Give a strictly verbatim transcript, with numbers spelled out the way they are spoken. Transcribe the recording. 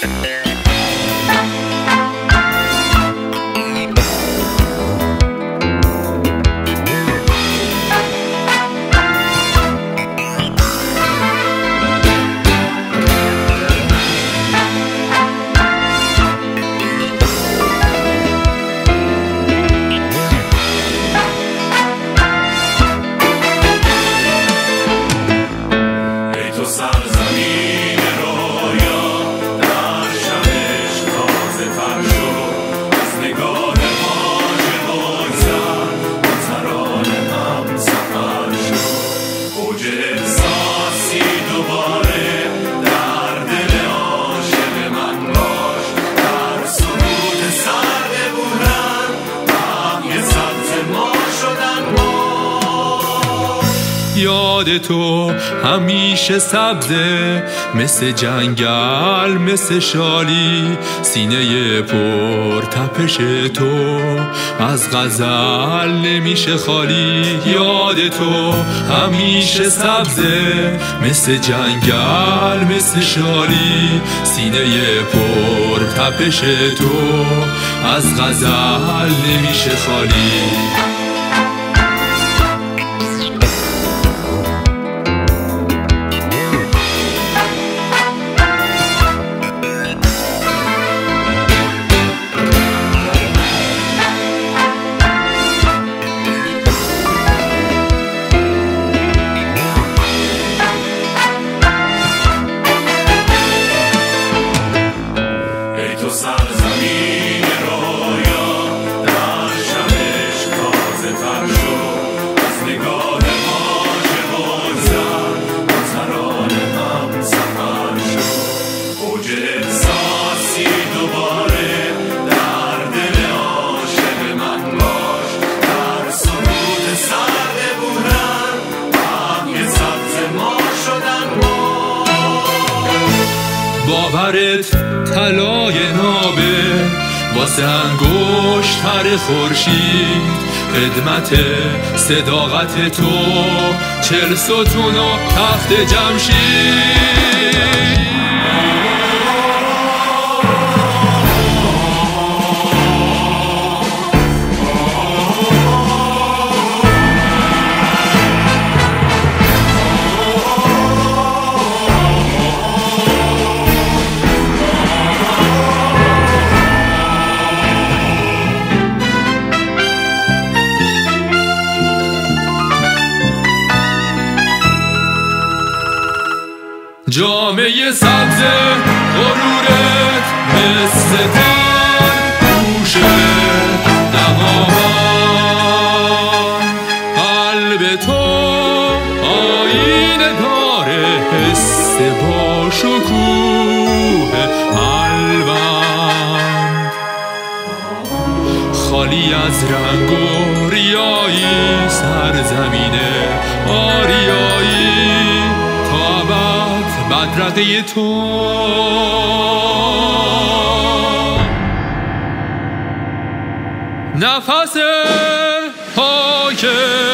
یاد تو همیشه سبزه، مثل جنگل مثل شالی، سینه پر تپش تو از غزل نمیشه خالی. یاد تو همیشه سبزه، مثل جنگل مثل شالی، سینه پر تپش تو از غزل نمیشه خالی. سرزمین رویا در شبش تازه تر شد، از نگاه ماژه بگذر با ترانه هم سفر شد. اوج احساسی دوباره در دل عاشق من باش، در سرود سرد بورن برگ سبز ما شدن ما. باورت طلای نابه واسه انگشتر خورشید، خدمت صداقت تو چل ستون و تخت جمشید. جامعه سبز غرورت مثل تن گوشه دهان، قلب تو آینه داره حس با شکوه قلبم، خالی از رنگ و ریایی سرزمینه آریایی تا ابد بدرقه تو. نفس پاک